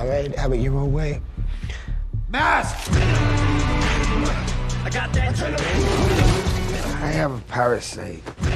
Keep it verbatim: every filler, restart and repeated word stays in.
All right, have it your own way. Mask! I got that. I have a parasite.